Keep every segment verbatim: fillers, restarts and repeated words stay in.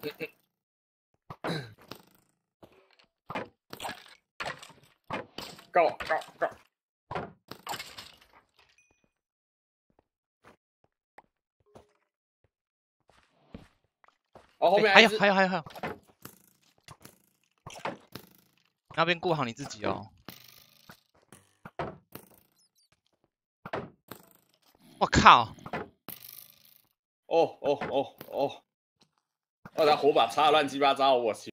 Go go go！ 哦，后面还有还有还有还有，那边顾好你自己哦。我靠！ 哦哦哦哦！我的火把插的乱七八糟，我去！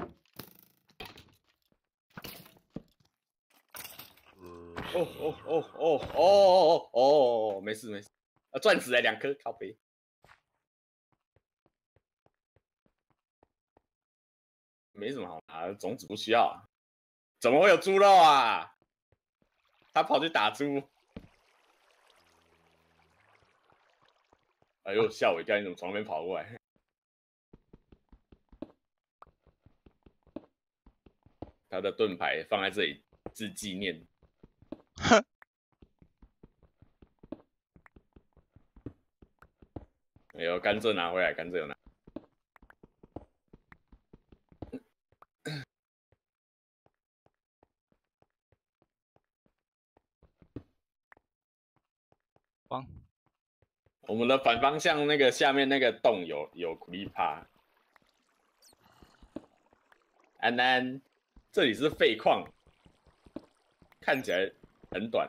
哦哦哦哦哦哦哦！没事没事，啊，钻石来两颗，靠背。没什么好拿，种子不需要、啊。怎么会有猪肉啊？他跑去打猪。哎呦，吓我一跳！你怎么从那边跑过来？他的盾牌放在这里自纪念。 哼。 哎呦，甘蔗拿回来，甘蔗有拿。 帮。 我们的反方向那个下面那个洞有有苦力怕。安安，这里是废矿，看起来很短。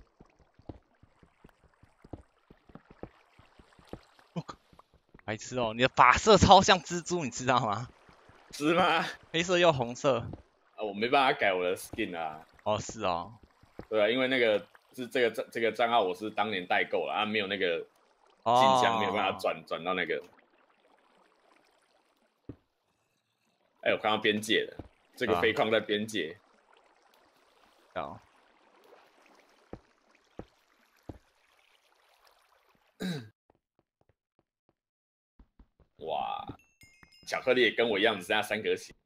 我靠，白痴哦！你的发色超像蜘蛛，你知道吗？ 是吗？ 黑色又红色。 啊，我没办法改我的 skin 啊。 哦，是哦。 对啊，因为那个是这个这个账号我是当年代购了啊，没有那个哦。 信箱，没有办法转转到那个。哎，我看到边界了，这个废矿在边界。 哦。 哇，巧克力也跟我一样，只剩下三颗血。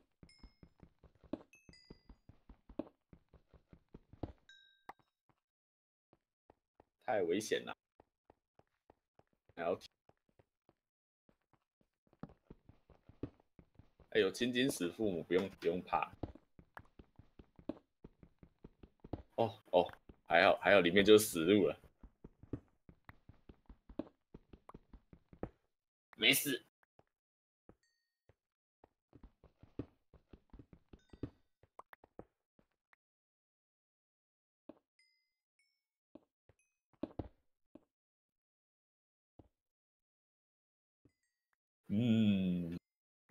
太危险了。还要哎呦，青金死父母不用不用怕。哦哦，还好还好，里面就是死路了。没事。嗯。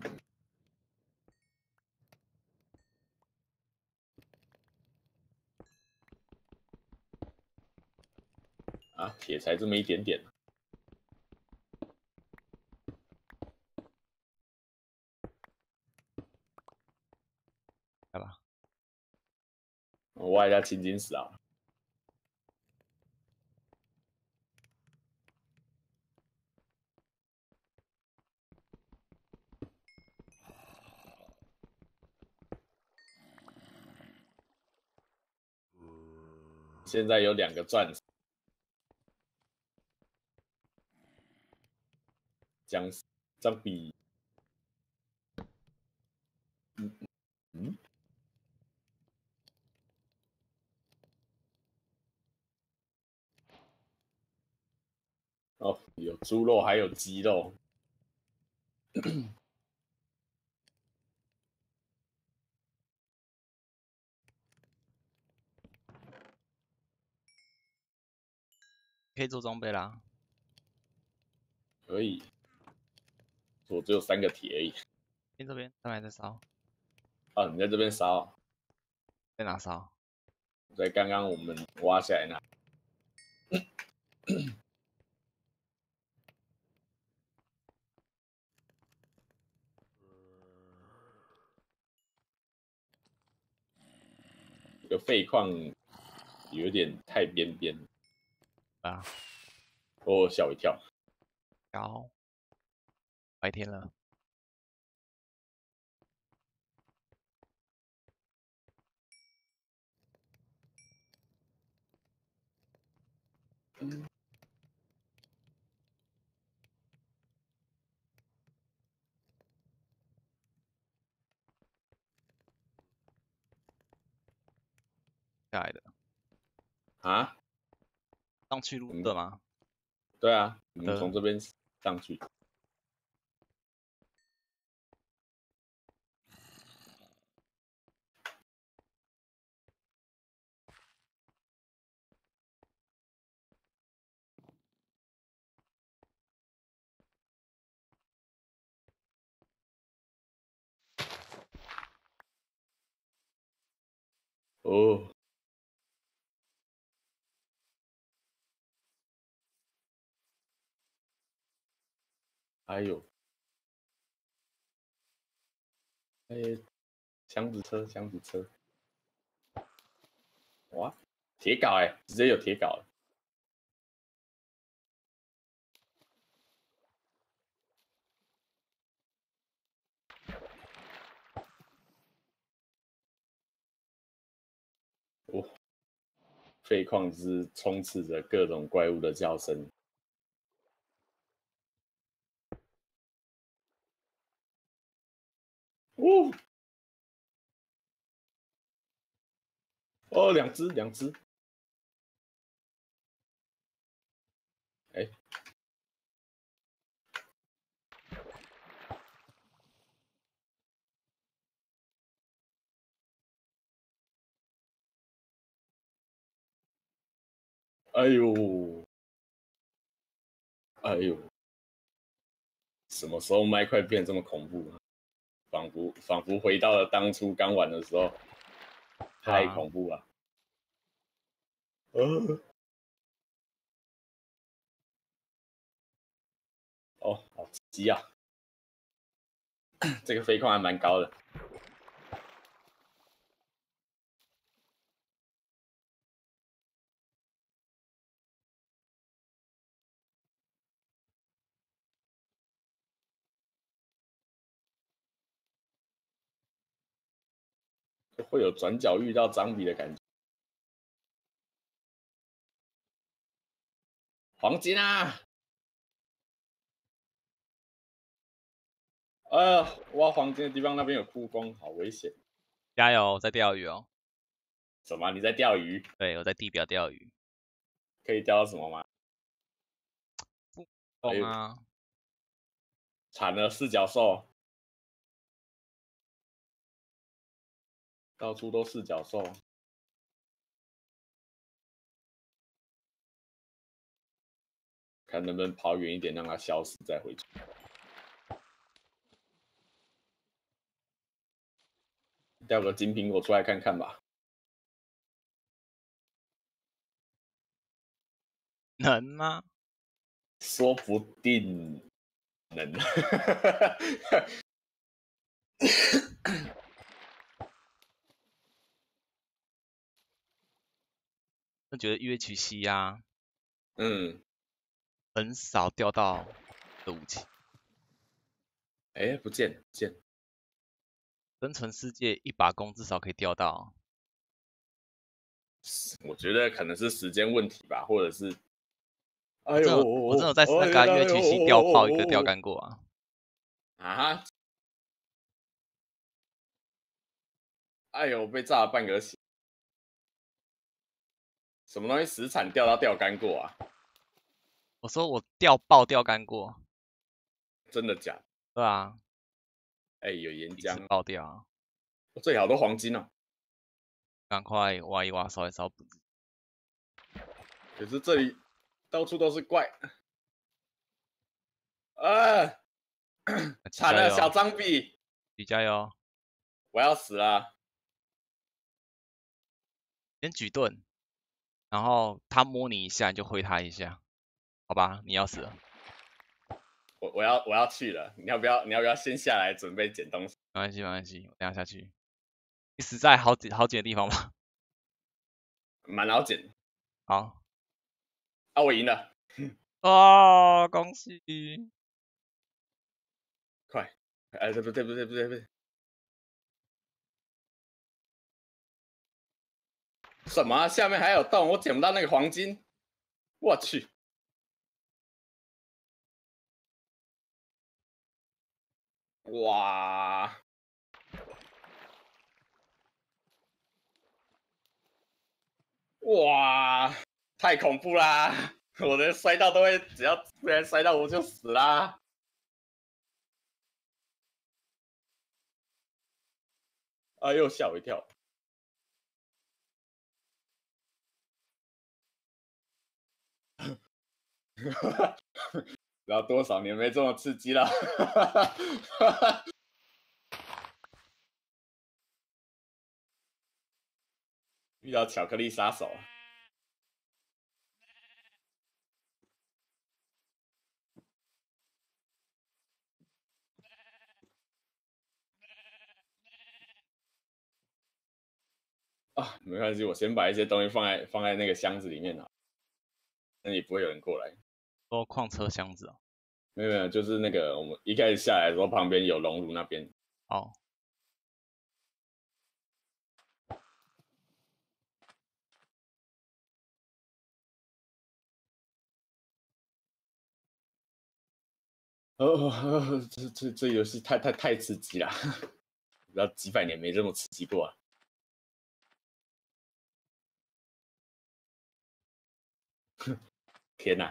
啊，铁才这么一点点。 来吧。 我挖一下青金石啊。现在有两个钻石。僵尸，张比。嗯嗯。哦，有猪肉，还有鸡肉。 可以做装备啦。 可以。我只有三个铁而已。 先这边，上来再烧。 啊，你在这边烧？ 在哪烧？ 在刚刚我们挖下来那。这个废矿有点太边边。 啊。 哦，吓我一跳。 高。白天了。 嗯。 下来的？ 啊？ 上去路的吗？ 对啊，我们的从这边上去。哦，还有，哎，箱子车，箱子车，哇，铁镐哎，直接有铁镐了。哦，废矿之充斥着各种怪物的叫声。哦，哦，两只，两只。哎，哎呦，哎呦，什么时候麦块变这么恐怖了？仿佛仿佛回到了当初刚玩的时候，太啊， 恐怖了。呃，哦，好急啊！这个飞矿还蛮高的。会有转角遇到张比的感觉。黄金啊！呃，挖黄金的地方那边有窟窿，好危险。 加油，我在钓鱼哦。 什么？你在钓鱼？ 对，我在地表钓鱼。 可以钓到什么吗？哎呦， 风啊， 惨了，四角兽，到处都四角兽。看能不能跑远一点，让它消失再回去。钓个金苹果出来看看吧。 能吗？ 说不定能。 我觉得 U H C 啊， 嗯， 很少钓到的武器。 哎，不见不见。 生存世界一把弓至少可以钓到。 我觉得可能是时间问题吧，或者是，哎呦， 我真的我真的有在那个 U H C 钓炮一个钓竿过啊。 啊！哎呦，被炸了半个血。什么东西死产钓到钓竿过啊？ 我说我钓爆钓竿过， 真的假的？ 对啊， 哎，有岩几次浆， 爆钓啊， 这里好多黄金哦。 赶快挖一挖，烧一烧补。 可是这里到处都是怪。啊！惨了， 加油， 小张比， 你加油， 我要死了。 先举盾，然后他摸你一下，你就挥他一下，好吧？你要死了， 我我要我要去了，你要不要你要不要先下来准备捡东西？ 没关系没关系，我等下下去。你死在好几好几个地方吧。 蛮好捡。 好， 啊，我赢了， 哦，恭喜！ 快！哎，对不对不对不对不对，什么啊？下面还有洞，我捡不到那个黄金。我去！哇！ 哇，太恐怖啦！我的摔到都会，只要不然摔到我就死啦。哎呦，吓我一跳！然后多少年没这么刺激了？遇到巧克力杀手。啊，没关系，我先把一些东西放在放在那个箱子里面啊，那也不会有人过来。 说矿车箱子哦。 没有没有，就是那个我们一开始下来的时候，旁边有熔炉那边。 哦。 哦，这这这游戏太太太刺激了，不知道几百年没这么刺激过啊！天哪！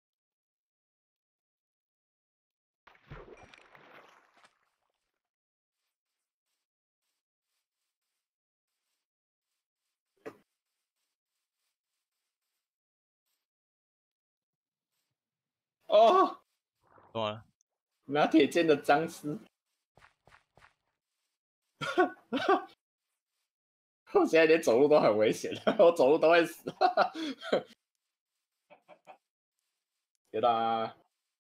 哦， 怎么了？ 拿铁剑的僵尸，我现在连走路都很危险，我走路都会死。天哪！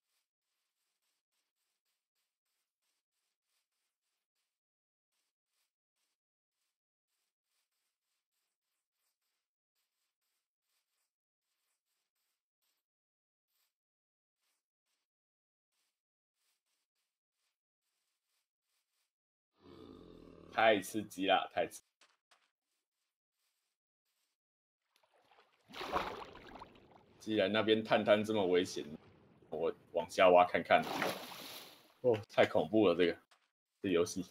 太刺激了，太刺激！既然那边探探这么危险，我往下挖看看。哦，太恐怖了，这个这游戏，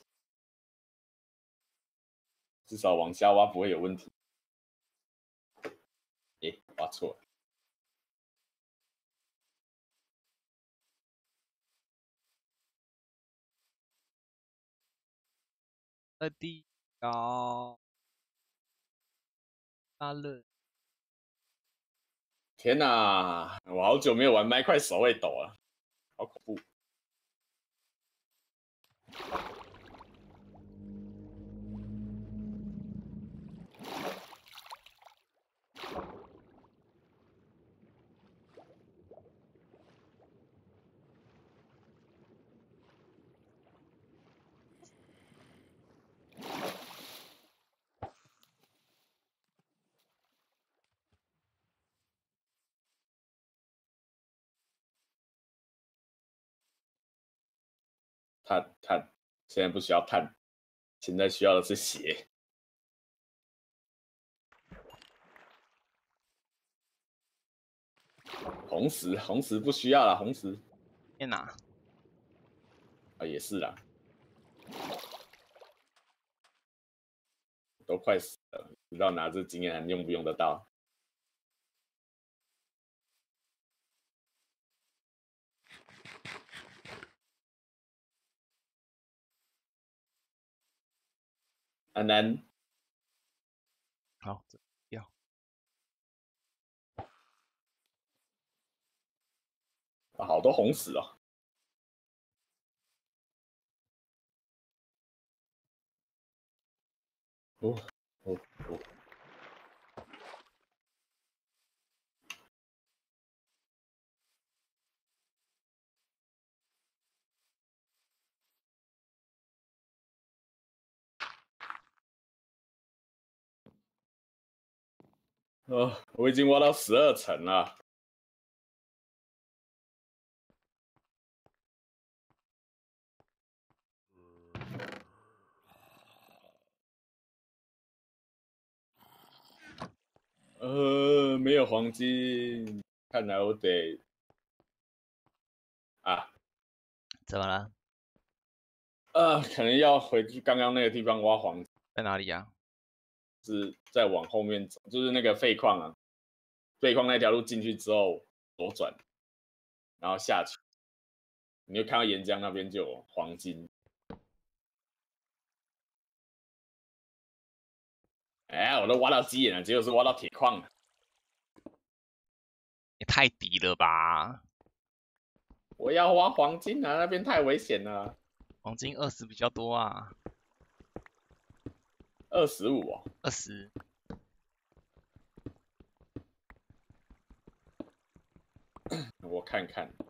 至少往下挖不会有问题。诶，挖错了。 在地高。大乐。 天哪，我好久没有玩麦块，手会抖了，好恐怖！碳碳，现在不需要碳，现在需要的是血。红石，红石不需要了，红石。 天哪！ 啊，也是啦，都快死了，不知道拿这经验还用不用得到。安南， 好，要。 啊，好多红石哦。哦哦哦！哦，我已经挖到十二层了。呃，没有黄金，看来我得啊怎么了？ 啊，可能要回去刚刚那个地方挖黄金。 在哪里呀？ 是再往后面走，就是那个废矿啊，废矿那条路进去之后左转，然后下去，你就看到岩浆那边就有黄金。哎，我都挖到鸡眼了，结果是挖到铁矿了。 也太低了吧！ 我要挖黄金啊，那边太危险了。 黄金二十比较多啊， 二十五哦， 二十。 我看看。